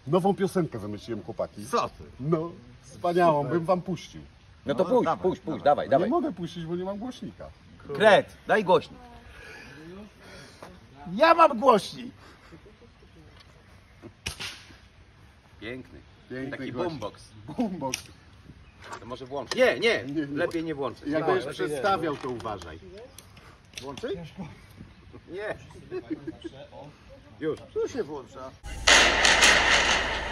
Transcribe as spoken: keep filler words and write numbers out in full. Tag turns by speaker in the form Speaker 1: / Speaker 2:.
Speaker 1: Nową piosenkę wymyśliłem, chłopaki.
Speaker 2: Co ty?
Speaker 1: No, wspaniałą, bym wam puścił.
Speaker 3: No to
Speaker 2: No,
Speaker 3: puść,
Speaker 2: dawaj,
Speaker 3: puść, puść,
Speaker 2: dawaj.
Speaker 3: dawaj,
Speaker 1: Nie
Speaker 3: dawaj.
Speaker 1: mogę puścić, bo nie mam głośnika.
Speaker 3: Kret, daj głośnik.
Speaker 2: Ja mam głośnik.
Speaker 3: Piękny.
Speaker 1: Piękny
Speaker 3: Taki
Speaker 1: gość.
Speaker 3: boombox.
Speaker 1: Boombox.
Speaker 3: To może włącz. Nie, nie,
Speaker 1: Nie, nie.
Speaker 3: lepiej nie włączyć.
Speaker 1: Jak będziesz przedstawiał, to uważaj.
Speaker 2: Włączyć?
Speaker 3: Nie.
Speaker 2: Już. Tu się włącza.